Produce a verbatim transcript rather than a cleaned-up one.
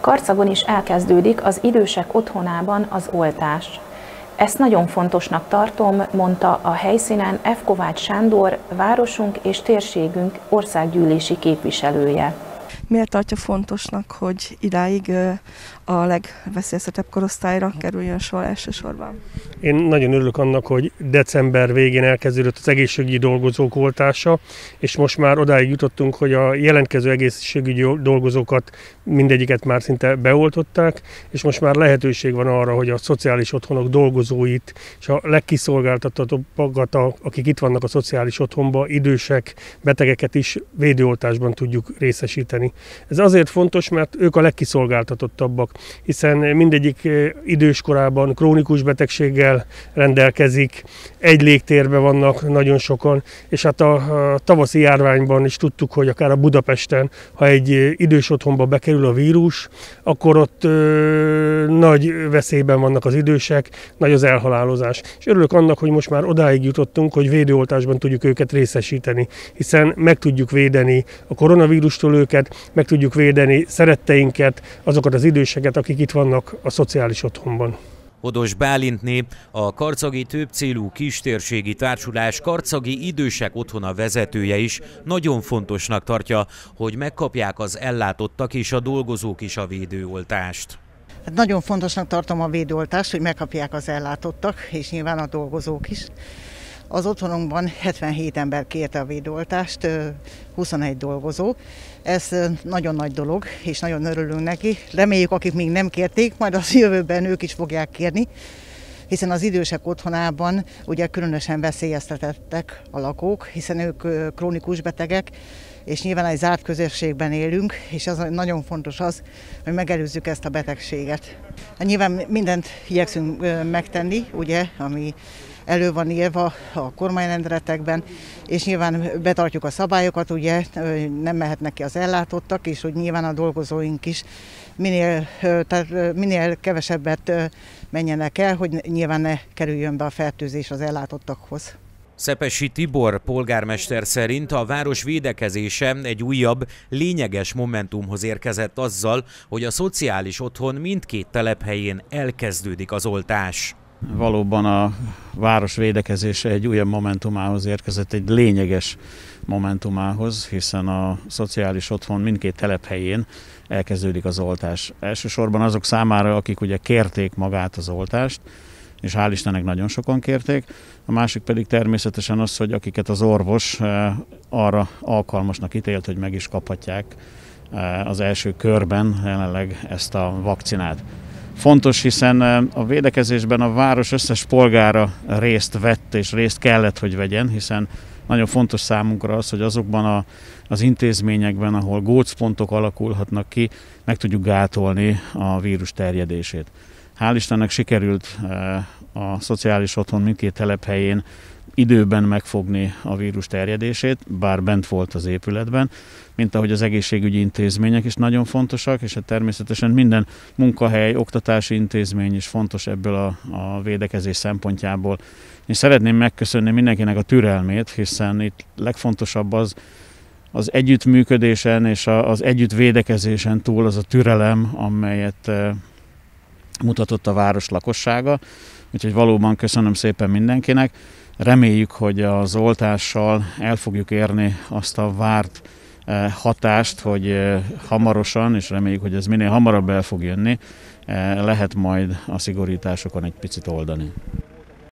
Karcagon is elkezdődik az idősek otthonában az oltás. Ezt nagyon fontosnak tartom, mondta a helyszínen F. Kovács Sándor, városunk és térségünk országgyűlési képviselője. Miért tartja fontosnak, hogy idáig a legveszélyeztetebb korosztályra kerüljön sor elsősorban? Én nagyon örülök annak, hogy december végén elkezdődött az egészségügyi dolgozók oltása, és most már odáig jutottunk, hogy a jelentkező egészségügyi dolgozókat mindegyiket már szinte beoltották, és most már lehetőség van arra, hogy a szociális otthonok dolgozóit és a legkiszolgáltatottabbakat, akik itt vannak a szociális otthonban, idősek, betegeket is védőoltásban tudjuk részesíteni. Ez azért fontos, mert ők a legkiszolgáltatottabbak, hiszen mindegyik időskorában krónikus betegséggel rendelkezik, egy légtérben vannak nagyon sokan, és hát a, a tavaszi járványban is tudtuk, hogy akár a Budapesten, ha egy idős otthonba bekerül a vírus, akkor ott ö, nagy veszélyben vannak az idősek, nagy az elhalálozás. És örülök annak, hogy most már odáig jutottunk, hogy védőoltásban tudjuk őket részesíteni, hiszen meg tudjuk védeni a koronavírustól őket, meg tudjuk védeni szeretteinket, azokat az időseket, akik itt vannak a szociális otthonban. Hodos Bálintné, a Karcagi Többcélú Kistérségi Társulás Karcagi Idősek Otthona vezetője is nagyon fontosnak tartja, hogy megkapják az ellátottak és a dolgozók is a védőoltást. Hát nagyon fontosnak tartom a védőoltást, hogy megkapják az ellátottak, és nyilván a dolgozók is. Az otthonunkban hetvenhét ember kérte a védőoltást, huszonegy dolgozó. Ez nagyon nagy dolog, és nagyon örülünk neki. Reméljük, akik még nem kérték, majd az jövőben ők is fogják kérni, hiszen az idősek otthonában ugye különösen veszélyeztetettek a lakók, hiszen ők krónikus betegek, és nyilván egy zárt közösségben élünk, és az nagyon fontos az, hogy megelőzzük ezt a betegséget. Hát nyilván mindent igyekszünk megtenni, ugye, ami elő van írva a kormányrendeletekben, és nyilván betartjuk a szabályokat, ugye nem mehetnek ki az ellátottak, és hogy nyilván a dolgozóink is minél, tehát minél kevesebbet menjenek el, hogy nyilván ne kerüljön be a fertőzés az ellátottakhoz. Szepessy Tibor polgármester szerint a város védekezése egy újabb, lényeges momentumhoz érkezett azzal, hogy a szociális otthon mindkét telephelyén elkezdődik az oltás. Valóban a város védekezése egy újabb momentumához érkezett, egy lényeges momentumához, hiszen a szociális otthon mindkét telephelyén elkezdődik az oltás. Elsősorban azok számára, akik ugye kérték magát az oltást, és hál' Istennek nagyon sokan kérték. A másik pedig természetesen az, hogy akiket az orvos arra alkalmasnak ítélt, hogy meg is kaphatják az első körben jelenleg ezt a vakcinát. Fontos, hiszen a védekezésben a város összes polgára részt vett és részt kellett, hogy vegyen, hiszen nagyon fontos számunkra az, hogy azokban a, az intézményekben, ahol gócpontok alakulhatnak ki, meg tudjuk gátolni a vírus terjedését. Hál' Istennek sikerült a szociális otthon mindkét telephelyén időben megfogni a vírus terjedését, bár bent volt az épületben, mint ahogy az egészségügyi intézmények is nagyon fontosak, és hát természetesen minden munkahely, oktatási intézmény is fontos ebből a, a védekezés szempontjából. Én szeretném megköszönni mindenkinek a türelmét, hiszen itt legfontosabb az, az együttműködésen és az együtt védekezésen túl az a türelem, amelyet mutatott a város lakossága. Úgyhogy valóban köszönöm szépen mindenkinek. Reméljük, hogy az oltással el fogjuk érni azt a várt hatást, hogy hamarosan, és reméljük, hogy ez minél hamarabb el fog jönni, lehet majd a szigorításokon egy picit oldani.